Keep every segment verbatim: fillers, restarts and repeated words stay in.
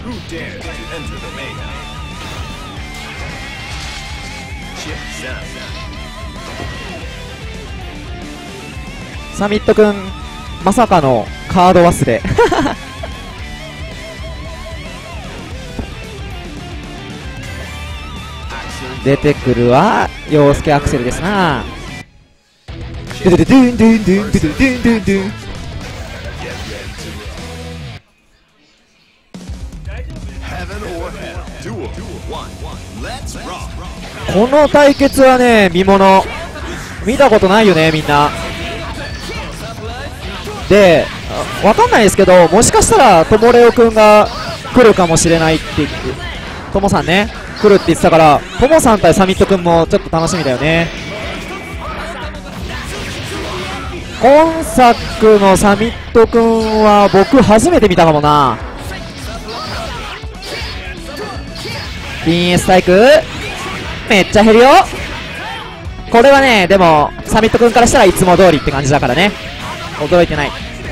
サミットくんまさかのカード忘れ出てくるは陽介アクセルですな。ドゥドゥドゥドゥンドゥンドゥンドゥドゥドゥンドゥンドゥン。この対決はね、見もの見たことないよね、みんな。で、わかんないですけど、もしかしたらともレオくんが来るかもしれないって言って、ともさんね来るって言ってたから、ともさん対サミットくんもちょっと楽しみだよね。今作のサミットくんは僕初めて見たかもな。ピン S タイクめっちゃ減るよ。これはね、でもサミットくんからしたらいつも通りって感じだからね、驚いてない。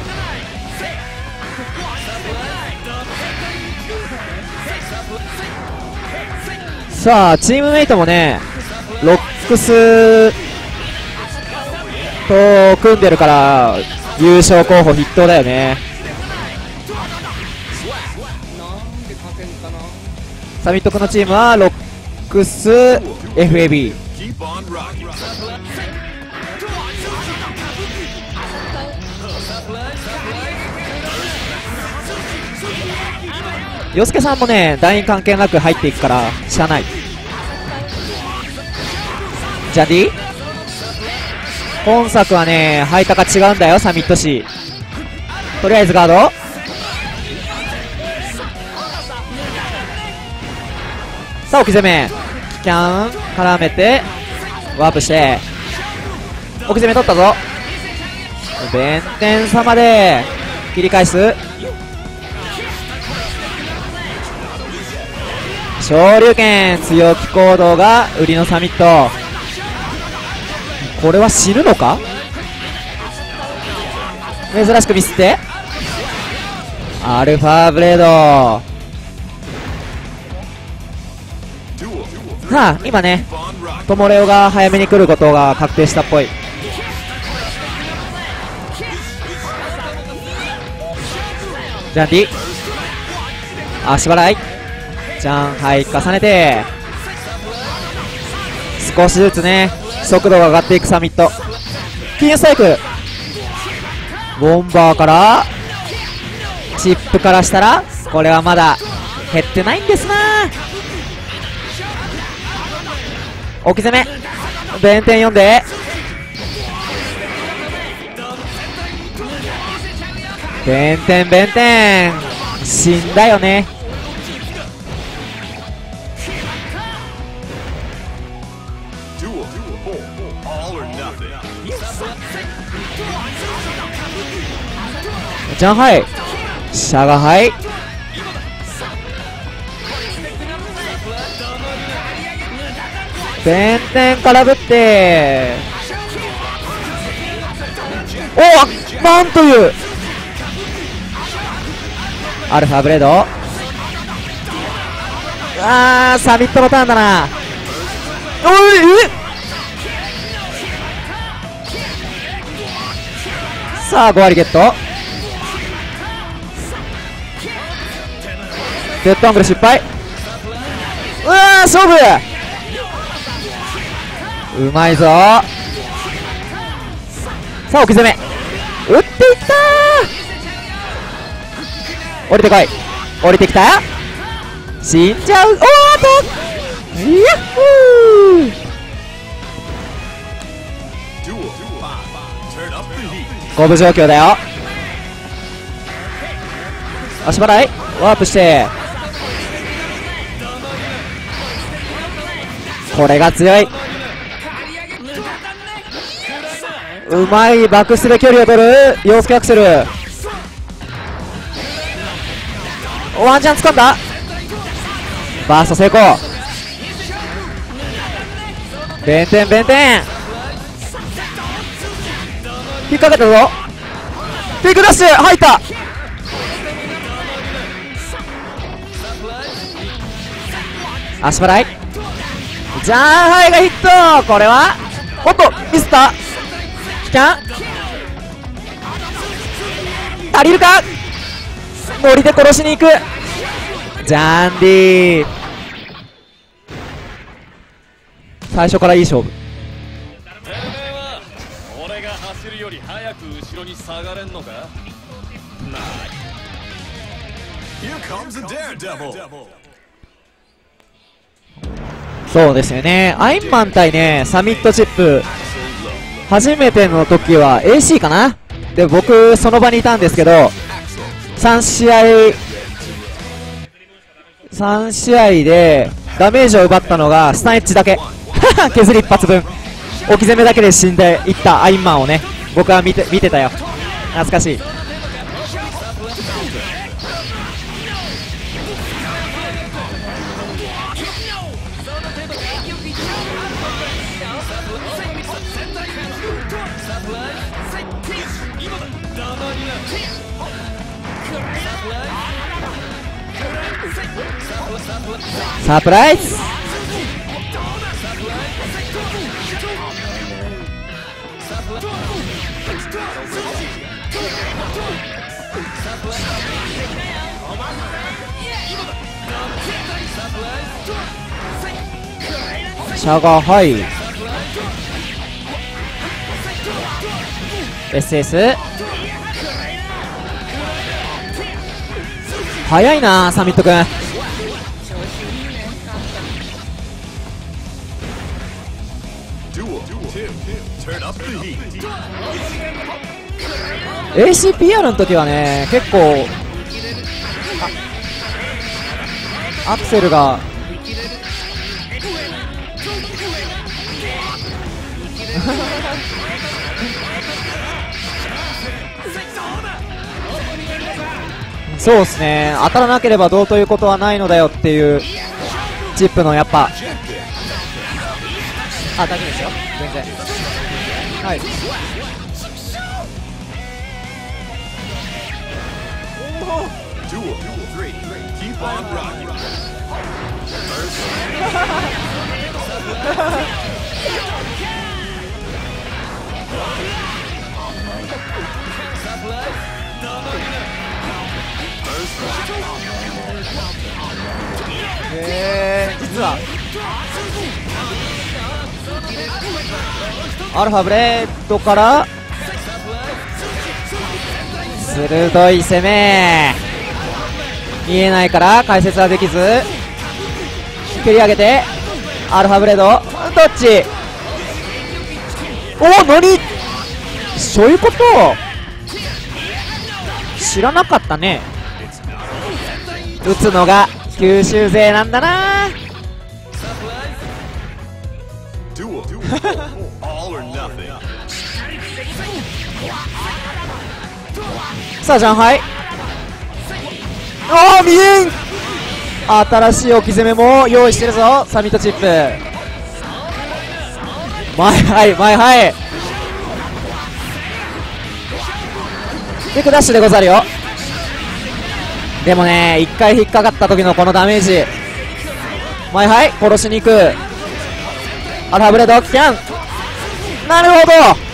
さあチームメイトもねロックスと組んでるから優勝候補筆頭だよね。サミットくんのチームはロックス エフエービー。洋介さんもね団員関係なく入っていくからしゃあない。ジャディ今作はね配高違うんだよ、サミットシー。とりあえずガードさあ置き攻めキャン絡めてワープして置き攻め取ったぞ。弁天様で切り返す昇竜拳強気行動が売りのサミット。これは死ぬのか。珍しくミスってアルファブレード。はあ今ねトモレオが早めに来ることが確定したっぽい。ジャンディ足払いじゃん、はい重ねて少しずつね速度が上がっていくサミット。キンスタイクボンバーからチップからしたらこれはまだ減ってないんですな。置き攻め弁天読んで弁天弁天死んだよね。ジャンハイシャガハイ弁天からぶっておなんというアルファブレード。あーサミットのターンだな。おいえさあご割ゲット。デッドアングル失敗。うわー勝負うまいぞ。さあ置き攻め打っていったー。降りてこい降りてきた死んじゃう。おーっとイヤッホー五分状況だよ。足払いワープしてこれが強い。うまいバックスで距離を取る陽介アクセル。ワンチャン掴んだバースト成功。弁天弁天引っ掛けたぞ。ピックダッシュ入った。 足払い、ジャンハイがヒット。これはおっとミスった。キャン足りるか。ノリで殺しに行くジャンディ。最初からいい勝負。 俺が走るより早く後ろに下がれんのか。 そうですよね。アインマン対ねサミットチップ、初めての時は エーシー かな。で僕その場にいたんですけど、さん試合さん試合でダメージを奪ったのがスタンエッジだけ削り一発分、置き攻めだけで死んでいったアインマンをね、僕は見て見てたよ。懐かしい。サプライズ。シャガーハイ エスエス 早いなサミットくん。エーシーピーアール の時はね結構アクセルがそうですね、当たらなければどうということはないのだよっていうチップのやっぱ、あ、大丈夫ですよ全然。はい、えー、実はアルファブレードから鋭い攻め、見えないから解説はできず、蹴り上げてアルファブレードどっち。おお、何そういうこと知らなかったね。打つのが九州勢なんだな。さあ上海、ああ見えん。新しい置き攻めも用意してるぞサミットチップ。前はい前はいビッグダッシュでござるよ。でもね一回引っかかった時のこのダメージ、前はい殺しに行くアルファブレードキャン。なるほど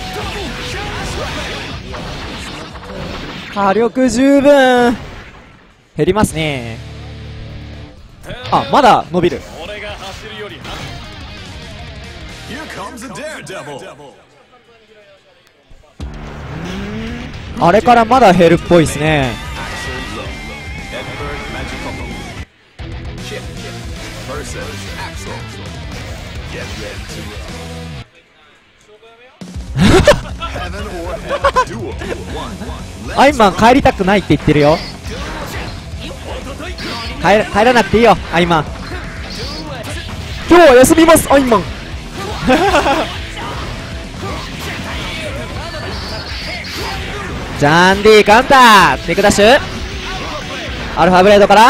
火力十分減りますね。あ、まだ伸びる。あれからまだ減るっぽいですね。アインマン帰りたくないって言ってるよ。帰, 帰らなくていいよアインマン。今日は休みますアインマンジャンディカウンタービッグダッシュ、アルファブレードから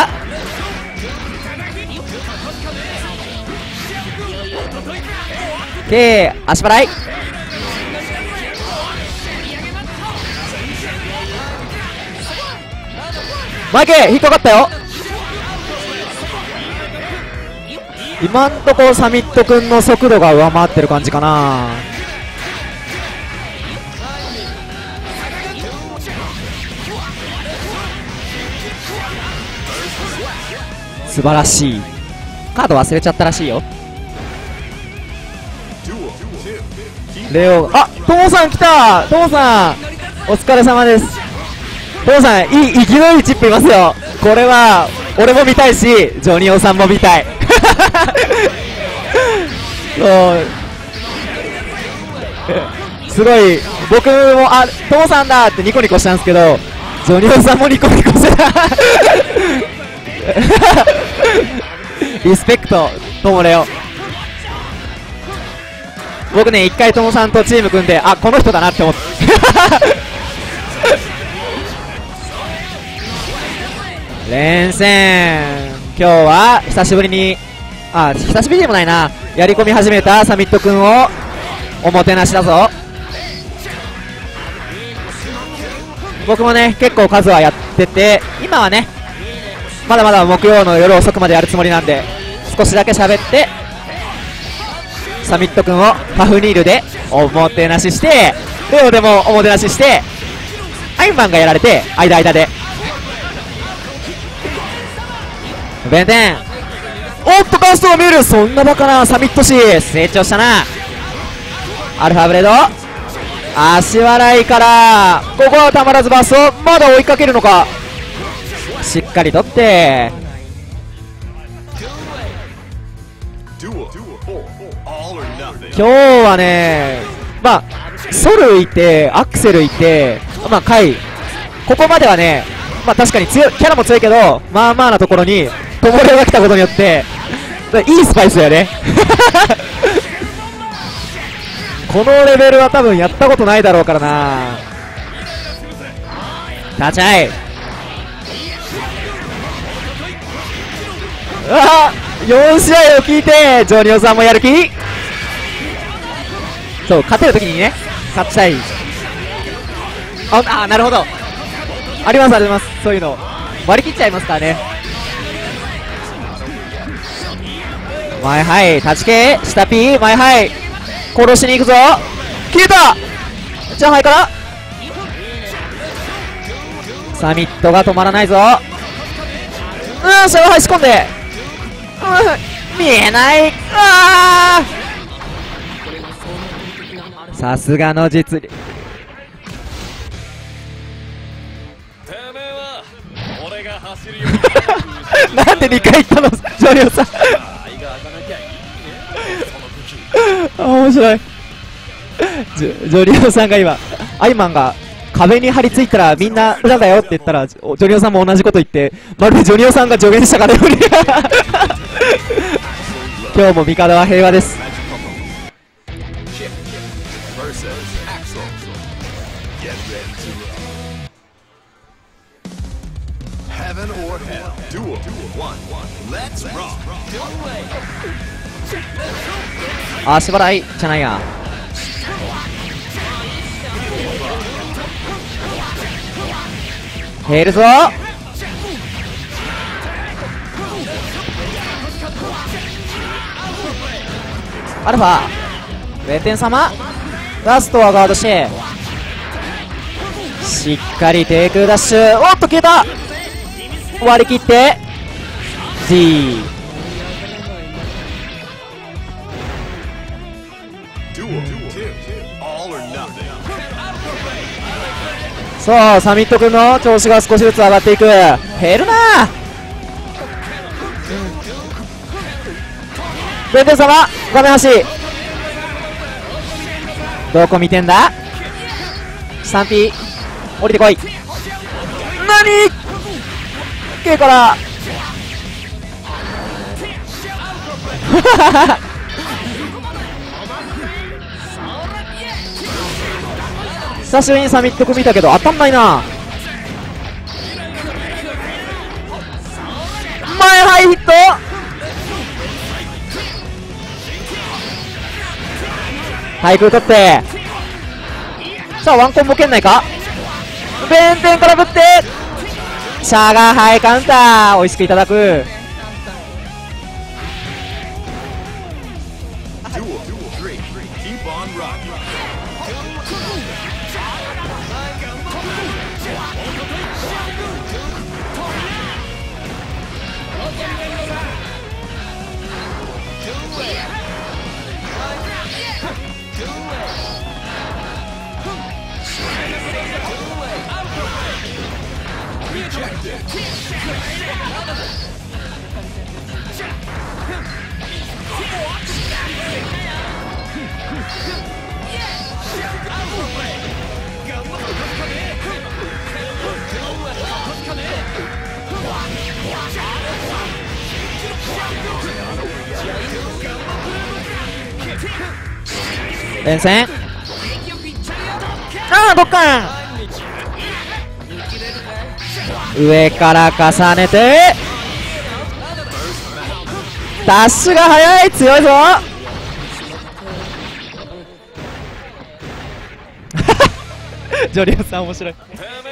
K 足払い、マイケ引っかかったよ。 今んとこサミット君の速度が上回ってる感じかな。素晴らしい。カード忘れちゃったらしいよ。レオ、あ、トモさん来た。トモさんお疲れ様です。トモさん、いい勢いのいいチップいますよ。これは俺も見たいし、ジョニオさんも見たい。そうすごい、僕もあ、トモさんだってニコニコしたんですけど、ジョニオさんもニコニコしてた。リスペクト、トモレオ。僕ね、一回トモさんとチーム組んで、あ、この人だなって思って。連戦、今日は久しぶりに、あ、久しぶりでもないな、やり込み始めたサミット君をおもてなしだぞ。僕もね、結構数はやってて、今はね、まだまだ木曜の夜遅くまでやるつもりなんで、少しだけ喋ってサミット君をパフニールでおもてなしして、レオでもおもてなしして、アイマンがやられて間間で弁天、おっとカーストが見える。そんなバカなサミット氏成長したな。アルファブレード足払いから、ここはたまらずバースト、まだ追いかけるのか。しっかり取って、今日はね、まあソルいてアクセルいて、まあカイ、ここまではね、まあ確かに強い、キャラも強いけど、まあまあなところにトモレオが来たことによっていいスパイスだよね。このレベルは多分やったことないだろうからな。立ち合い、うわっ、よん試合を聞いてジョニオさんもやる気。そう、勝てるときにね、勝ちたい。ああ、なるほど、ありますあります、そういうの割り切っちゃいますからね。前はい立ち系下 P 前はい殺しに行くぞ。消えた。じゃあはいからサミットが止まらないぞ。うん、シャワーはい仕込んで、うん、見えない。あー、さすがの実力。 てめえは俺が走るようになんでにかい言ったの、ジョニオさん。あ、面白い。ジョ、ジョニオさんが今、アイマンが壁に張り付いたらみんな裏だよって言ったら、ジョニオさんも同じこと言って、まるでジョニオさんが助言したかのように。今日も味方は平和です。足払いじゃないや。減るぞ。アルファ弁天様、ラストはガードしてしっかり低空ダッシュ。おっと消えた。割り切って G。 そう、サミット君の調子が少しずつ上がっていく。減るな。弁天様画面端どこ見てんだ。 スリーピー 降りてこい。何 K から久しぶりにサミット組見たけど当たんないな。前ハイヒット。対空取って、さあワンコンボ圏内か。弁天からぶってシャガーハイカウンター、美味しくいただく。 連戦、ああどっかん上から重ねてダッシュが速い、強いぞジョリオさん面白い。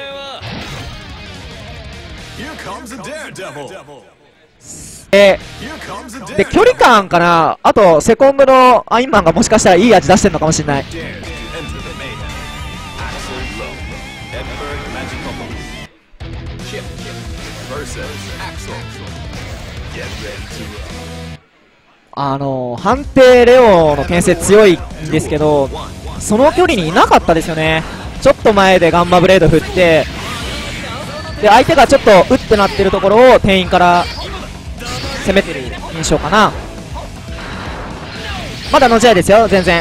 えー、で距離感かな、あとセコンドのアインマンがもしかしたらいい味出してるのかもしれない。あのー、判定レオの牽制強いんですけど、その距離にいなかったですよね。ちょっと前でガンマブレード振って、で相手がちょっとうってなってるところを店員から攻めてる印象かな。まだの試合ですよ、全然。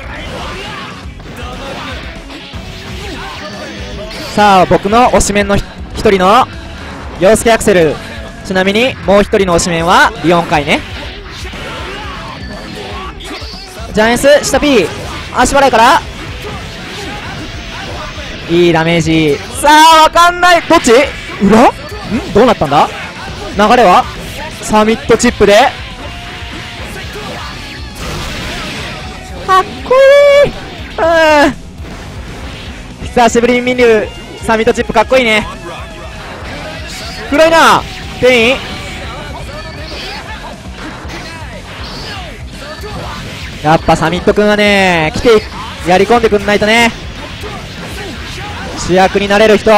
さあ僕の推しメンの一人の陽介アクセル、ちなみにもう一人の推しメンはリオンカイね。ジャイアンス下 P 足払いからいいダメージ。さあわかんない、どっち裏んどうなったんだ、流れはサミットチップでかっこいい。うん、久しぶりに見るサミットチップかっこいいね。黒いな店員。やっぱサミットくんはね来てやり込んでくんないとね、主役になれる人。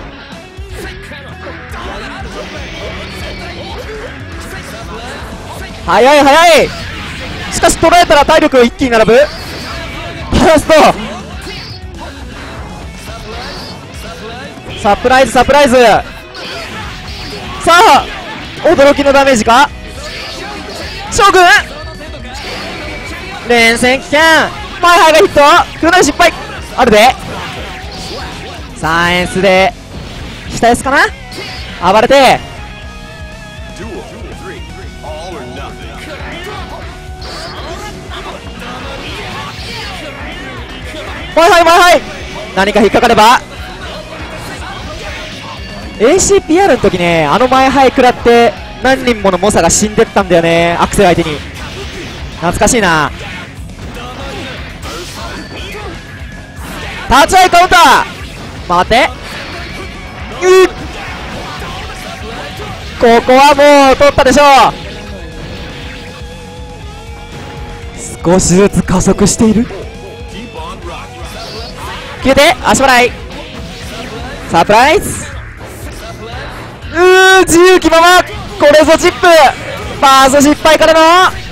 速い速い、しかし捉えたら体力一気に並ぶ。ファーストサプライズサプライズ。さあ驚きのダメージか将軍。連戦危険、マイハイがヒット、クーナイ失敗あるで。さんエンスで下 S かな、暴れてマイハイマイハイ、何か引っかかれば エーシーピーアール の時ね、あのマイハイ食らって何人もの猛者が死んでったんだよね、アクセル相手に。懐かしいな。立ち合いカウンター回って、うっここはもう取ったでしょう。少しずつ加速している。消えて足払いサプライズ。うー自由気まま、これぞチップバース失敗からの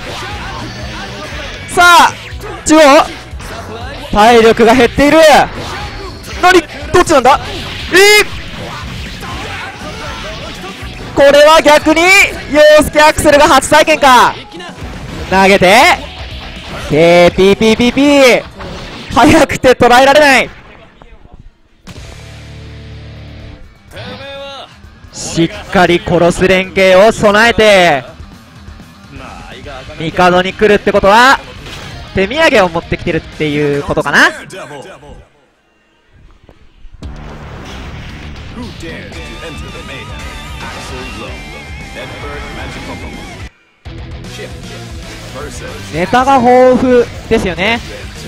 さあ中央体力が減っている。何どっちなんだ、えー、これは逆に陽介アクセルが初体験か。投げて ケーピーピーピーピー 速くて捉えられない。しっかり殺す連携を備えて帝に来るってことは手土産を持ってきてるっていうことかな。ネタが豊富ですよね。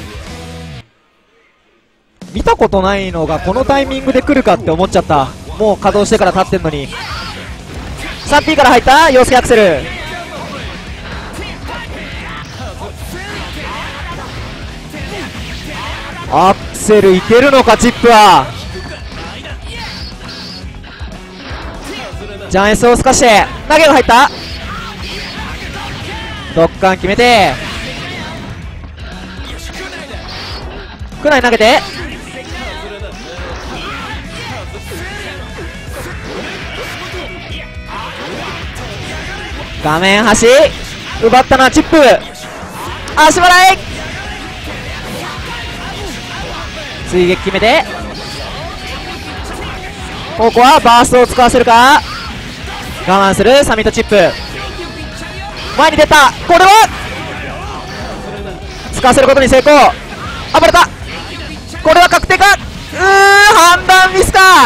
見たことないのがこのタイミングで来るかって思っちゃった。もう稼働してから立ってんのに。 スリーピー から入った陽介アクセル、アクセルいけるのか。チップはジャンエスを透かして投げが入った。ドッカン決めてくらい投げて画面端奪ったのはチップ、足払い、追撃決めて、ここはバーストを使わせるか、我慢するサミットチップ、前に出た、これは使わせることに成功、暴れた、これは確定か、うー判断ミスか、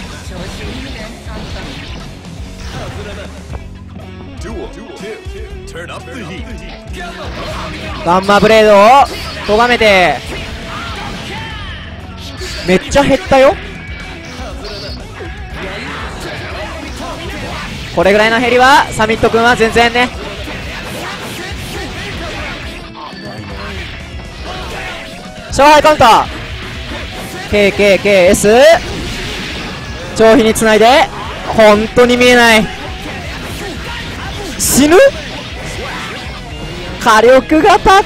ガンマブレードをとがめて、めっちゃ減ったよ。これぐらいの減りはサミット君は全然ね。勝敗カウンター ケーケーケーエス 長飛につないで、本当に見えない、死ぬ、火力が高い、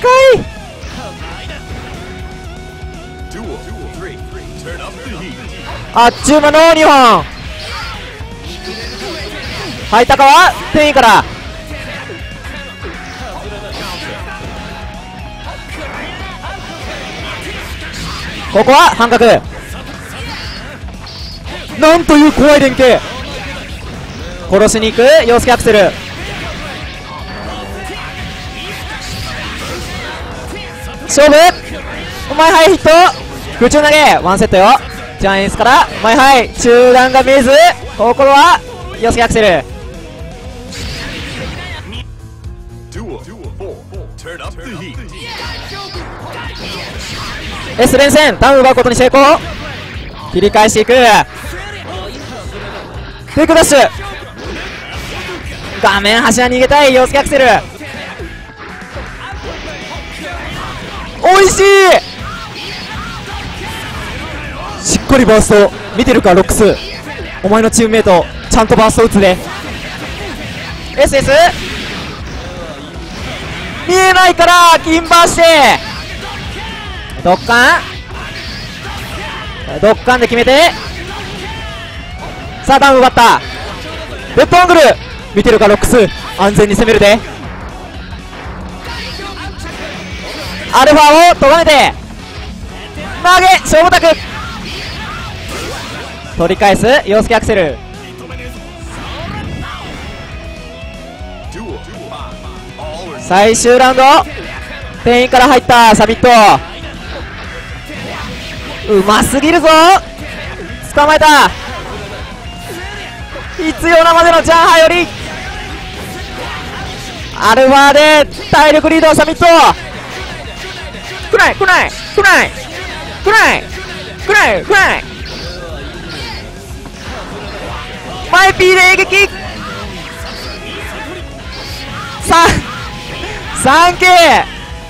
あっちゅう間のにほん入ったかは転移から、ここは半角、なんという怖い連携、殺しに行く陽介アクセル、勝負、マイハイヒット、空中投げワンセットよ、ジャイアンツからマイハイ、中段が見えず、ここは陽介アクセル、S 連戦ターン奪うことに成功、切り返していく、テイクダッシュ、画面端は逃げたい陽介アクセル、おいしい、しっかりバースト見てるか、ロックス、お前のチームメイトちゃんとバースト打つね、 エスエス 見えないから金バーして、ドッカンドッカンで決めて、さあダウン奪った、レッドアングル見てるか、ロックス安全に攻めるで、アルファをとがめて投げ勝負タク、取り返す陽介アクセル、最終ラウンド店員から入ったサミット、うますぎるぞ、捕まえた、必要なまでのジャンハよりアルファで体力リード、サミットくらいくらいくらいくらいくらいくらい、マイピーで迎撃、さ さんケー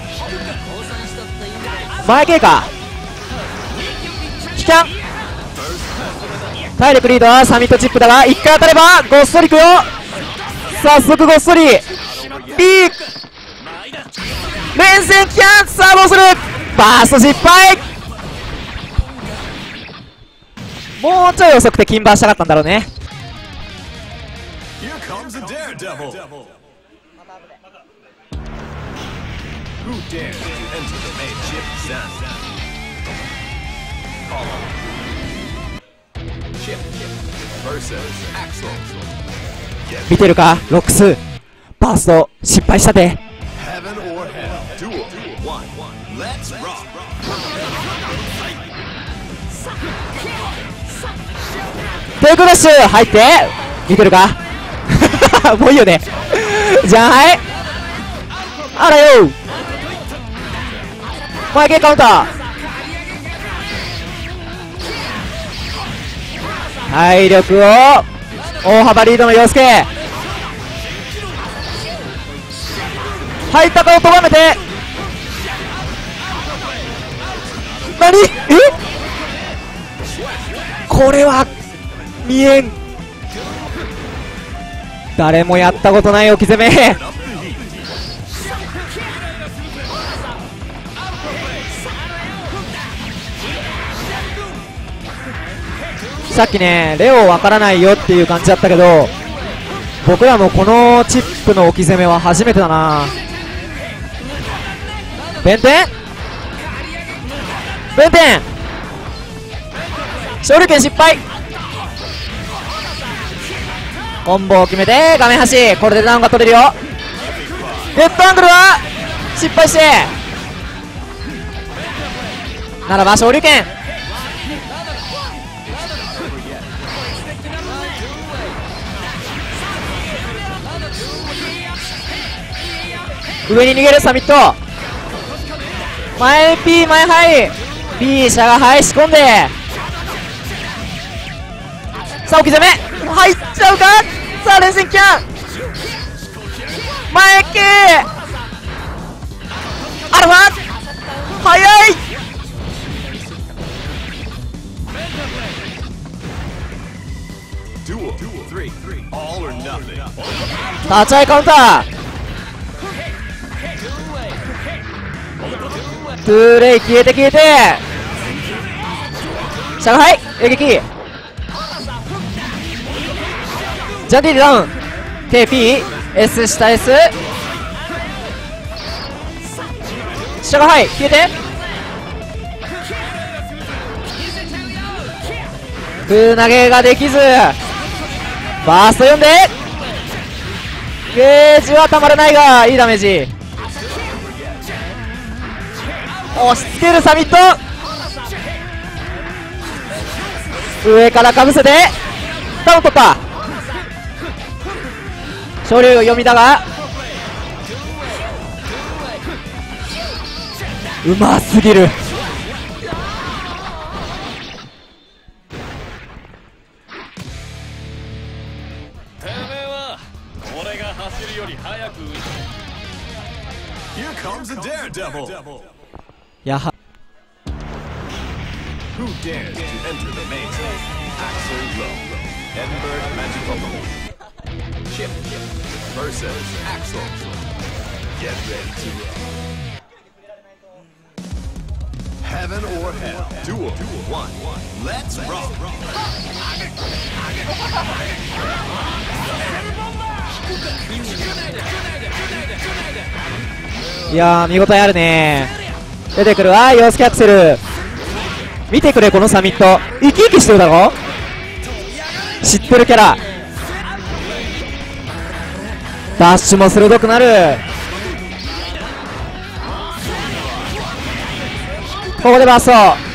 前 K か、キャン体力リードはサミットチップだが、いっかい当たればごっそりいくよ、早速ごっそり B 連戦キャン、さあどうする、バースト失敗、もうちょい遅くて金バーしたかったんだろうね。見てるか、ロックスバースト失敗したで、テイクダッシュ入って見てるかもういいよねじゃあはいあらよ、前系カウンター、体力を大幅リードの陽介、入ったかをとがめて、何、えこれは見えん、誰もやったことない置き攻めさっきねレオわからないよっていう感じだったけど、 僕らもこのチップの置き攻めは初めてだな。弁天弁天勝利権失敗。コンボを決めて画面端、これでダウンが取れるよ。ヘッドアングルは失敗して、ならば勝利権。上に逃げるサミット、前 P 前ハイ P シャがハイ仕込んで、さあ置き攻め入っちゃうか。さあ連戦キャン前 K アルファ速い。立ち合いカウンター、トゥーレイ消えて消えて、シャガハイ映撃、ジャンディでダウン ケーピーエス 下 S シャガハイ消えて、空投げができず、バースト読んでゲージはたまらないがいいダメージ。押し付けるサミット、上からかぶせてダウン取った。昇竜読みだがうますぎる。 てめえは俺が走るより早く。 Here comes a daredevil. やは Who dares to enter the maze? Axel Low. Edinburgh Magic Pokemon. Chip versus Axel. Get ready to roll. Heaven or hell. Duel. One. Let's roll. いやー見応えあるね。出てくるわヨースケアクセル。見てくれこのサミット、生き生きしてるだろ。知ってるキャラ、ダッシュも鋭くなる。ここでバースト、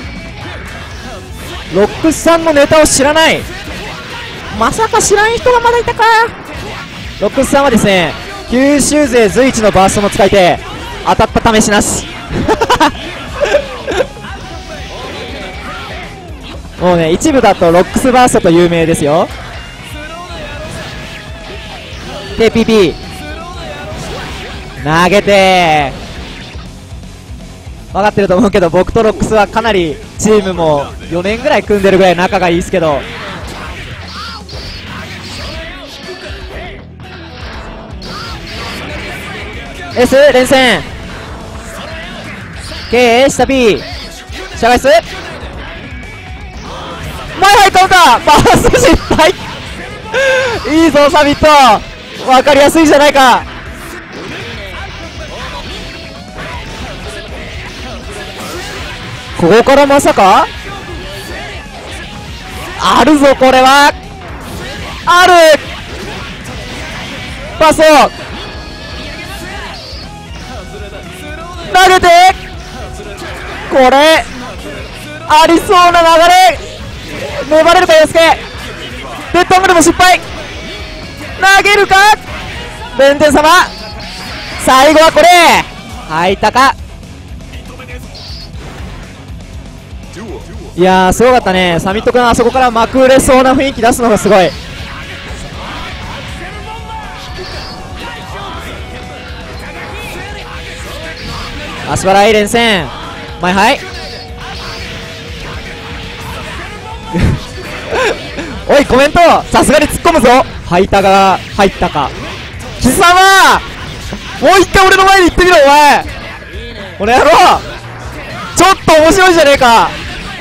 ロックスさんのネタを知らない、まさか知らん人がまだいたか。ロックスさんはですね、九州勢随一のバーストも使い手、当たった試しなしもうね、一部だとロックスバーストと有名ですよ。 ケーピーピー 投げて分かってると思うけど、僕とロックスはかなりチームもよねんぐらい組んでるぐらい仲がいいですけど、S 連戦 K 下 B シャガイス前ハイカウンターバースト失敗いいぞサミット、分かりやすいじゃないか。ここからまさかあるぞ、これはある。パスを投げて、これありそうな流れ、粘れるか洋介。デッドアングルも失敗、投げるか弁天様、最後はこれ入ったか。いやーすごかったね、サミット君あそこからまくれそうな雰囲気出すのがすごい。足払い連戦前はいおいコメントさすがに突っ込むぞ。吐いたが入ったか。貴様もう一回俺の前に行ってみろお前、この野郎ちょっと面白いじゃねえか。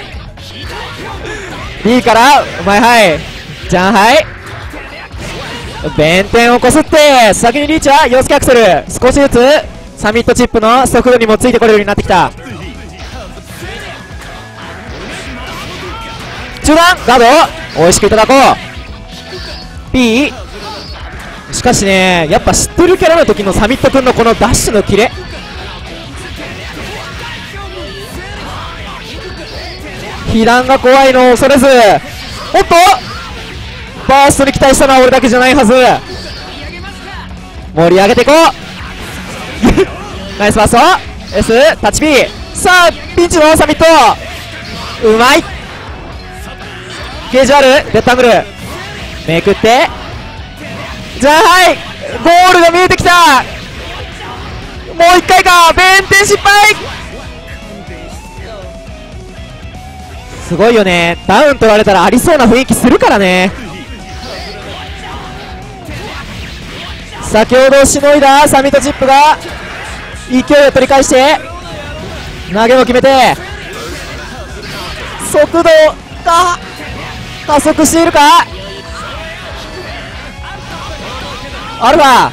B からお前はいじゃんはい弁天をこすって先にリーチは洋介アクセル、少しずつサミットチップの速度にもついてこれるようになってきた。中段ガード美味しくいただこう。 P しかしね、やっぱ知ってるキャラの時のサミット君のこのダッシュのキレ、被弾が怖いのを恐れず、おっとバーストに期待したのは俺だけじゃないはず。盛り上げていこうナイスバースト S タッチ P。 さあピンチのサミットうまい。ゲージあるレッドアングルめくって、じゃあはいゴールが見えてきた。もう一回か、弁天失敗。すごいよね、ダウン取られたらありそうな雰囲気するからね。先ほどしのいだサミットチップが勢いを取り返して投げも決めて、速度が加速しているか。アルファ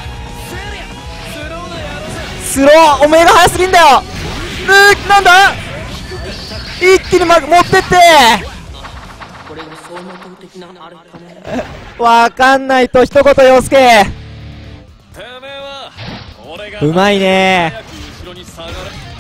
スロー、おめえが速すぎんだよ。うーなんだ、一気に、ま、持ってってわかんないと一言陽介。うまいね。